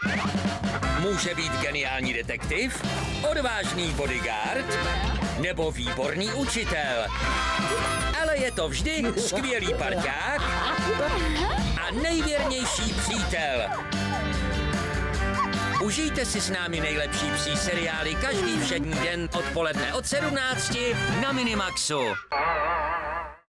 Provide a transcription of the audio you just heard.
Může být geniální detektiv, odvážný bodyguard nebo výborný učitel. Ale je to vždy skvělý parťák a nejvěrnější přítel. Užijte si s námi nejlepší psí seriály každý všední den odpoledne od 17 na Minimaxu.